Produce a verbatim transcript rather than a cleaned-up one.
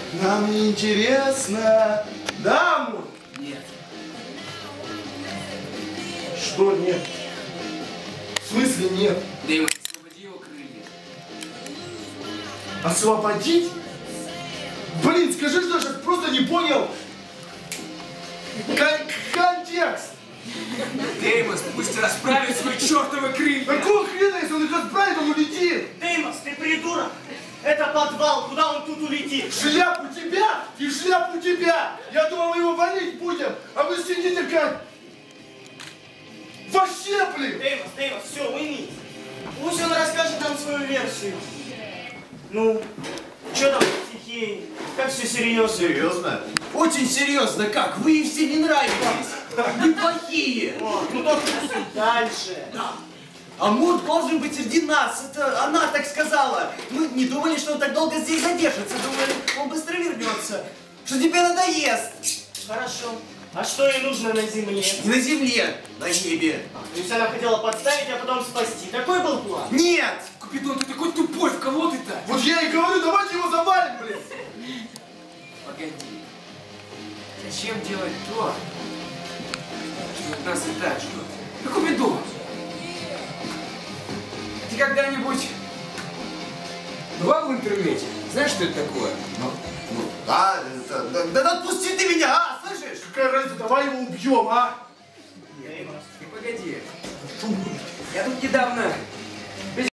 Нам не интересно. Да, Амур? Нет. Что нет? В смысле нет? Деймон, освободи его крылья. Освободить? Блин, скажи, что я сейчас просто не понял кон контекст. Деймос, пусть расправит свои чертовы крылья. Какого хрена, если он их расправит, он улетит? Деймос, ты придурок! Это подвал, куда он тут улетит? Шляпу тебя и шляпу тебя! Я думал, мы его валить будем, а вы сидите как... Вообще, блин! Деймос, Деймос, все, уймись. Пусть он расскажет нам свою версию. Ну, что там с стихией? Как все серьезно? Серьезно? Очень серьезно, как? Вы все не нравитесь. Вы плохие. О, ну только дальше. Да. Амур должен быть среди нас. Это она так сказала. Мы не думали, что он так долго здесь задержится. Думали, он быстро вернется. Что тебе надоест. Хорошо. А что ей нужно на земле? Не на земле, на небе. То есть она хотела подставить, а потом спасти. Такой был план? Нет! Купидон, ты такой тупой, в кого ты-то? Вот я и говорю, давайте его завалим, блин! Погоди. Зачем делать то, что от нас и так ждут? Да Купидон! Ты когда-нибудь бывал в интернете? Знаешь, что это такое? Ну, ну да, это, да, да, да отпусти ты меня, а, слышишь? Какая разница, давай его убьем, а? Ты погоди. Я тут недавно